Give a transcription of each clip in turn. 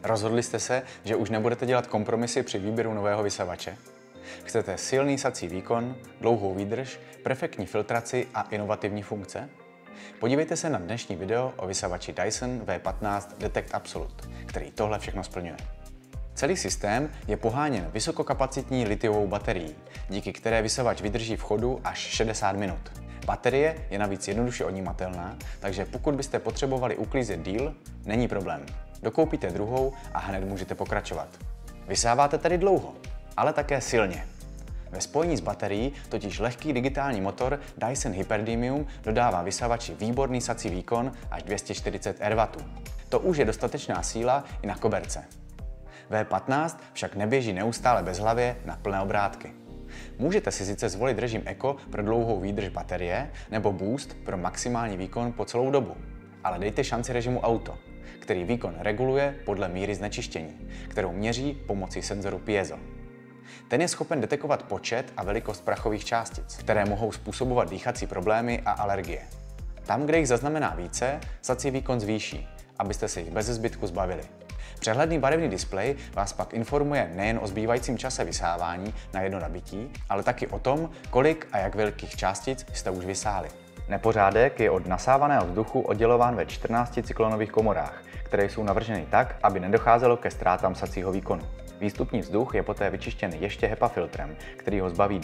Rozhodli jste se, že už nebudete dělat kompromisy při výběru nového vysavače? Chcete silný sací výkon, dlouhou výdrž, perfektní filtraci a inovativní funkce? Podívejte se na dnešní video o vysavači Dyson V15 Detect Absolute, který tohle všechno splňuje. Celý systém je poháněn vysokokapacitní litiovou baterií, díky které vysavač vydrží v chodu až 60 minut. Baterie je navíc jednoduše odnímatelná, takže pokud byste potřebovali uklízet díl, není problém. Dokoupíte druhou a hned můžete pokračovat. Vysáváte tedy dlouho, ale také silně. Ve spojení s baterií totiž lehký digitální motor Dyson Hyperdymium dodává vysavači výborný sací výkon až 240 rW. To už je dostatečná síla i na koberce. V15 však neběží neustále bezhlavě na plné obrátky. Můžete si sice zvolit režim Eco pro dlouhou výdrž baterie nebo Boost pro maximální výkon po celou dobu, ale dejte šanci režimu Auto, který výkon reguluje podle míry znečištění, kterou měří pomocí senzoru piezo. Ten je schopen detekovat počet a velikost prachových částic, které mohou způsobovat dýchací problémy a alergie. Tam, kde jich zaznamená více, sací výkon zvýší, abyste se jich bez zbytku zbavili. Přehledný barevný displej vás pak informuje nejen o zbývajícím čase vysávání na jedno nabití, ale taky o tom, kolik a jak velkých částic jste už vysáli. Nepořádek je od nasávaného vzduchu oddělován ve 14 cyklonových komorách, které jsou navrženy tak, aby nedocházelo ke ztrátám sacího výkonu. Výstupní vzduch je poté vyčištěn ještě HEPA filtrem, který ho zbaví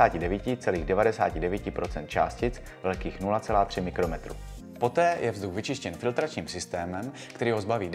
99,99% částic velkých 0,3 mikrometru. Poté je vzduch vyčištěn filtračním systémem, který ho zbaví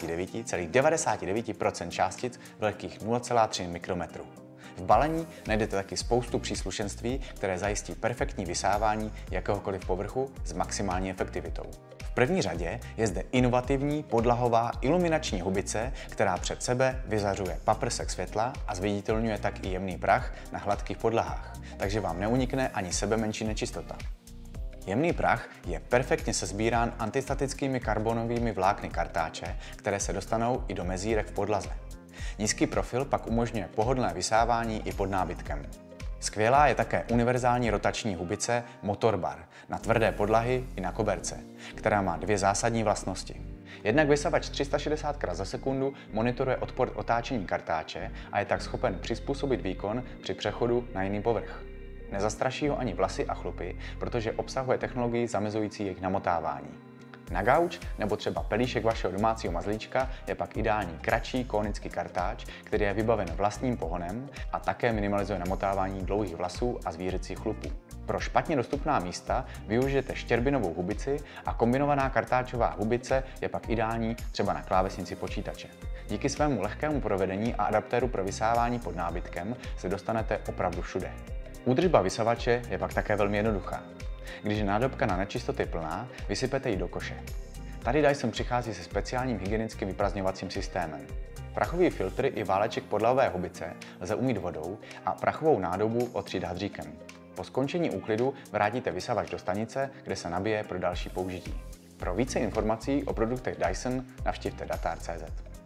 99,99% částic velkých 0,3 mikrometru. V balení najdete taky spoustu příslušenství, které zajistí perfektní vysávání jakéhokoliv povrchu s maximální efektivitou. V první řadě je zde inovativní podlahová iluminační hubice, která před sebe vyzařuje paprsek světla a zviditelňuje tak i jemný prach na hladkých podlahách, takže vám neunikne ani sebemenší nečistota. Jemný prach je perfektně sesbírán antistatickými karbonovými vlákny kartáče, které se dostanou i do mezírek v podlaze. Nízký profil pak umožňuje pohodlné vysávání i pod nábytkem. Skvělá je také univerzální rotační hubice Motorbar na tvrdé podlahy i na koberce, která má dvě zásadní vlastnosti. Jednak vysavač 360 krát za sekundu monitoruje odpor otáčení kartáče a je tak schopen přizpůsobit výkon při přechodu na jiný povrch. Nezastraší ho ani vlasy a chlupy, protože obsahuje technologii zamezující jejich namotávání. Na gauč nebo třeba pelíšek vašeho domácího mazlíčka je pak ideální kratší konický kartáč, který je vybaven vlastním pohonem a také minimalizuje namotávání dlouhých vlasů a zvířecích chlupů. Pro špatně dostupná místa využijete štěrbinovou hubici a kombinovaná kartáčová hubice je pak ideální třeba na klávesnici počítače. Díky svému lehkému provedení a adaptéru pro vysávání pod nábytkem se dostanete opravdu všude. Údržba vysavače je pak také velmi jednoduchá. Když je nádobka na nečistoty plná, vysypete ji do koše. Tady Dyson přichází se speciálním hygienickým vyprazdňovacím systémem. Prachový filtr i váleček podlahové hubice lze umýt vodou a prachovou nádobu otřít hadříkem. Po skončení úklidu vrátíte vysavač do stanice, kde se nabije pro další použití. Pro více informací o produktech Dyson navštivte datar.cz.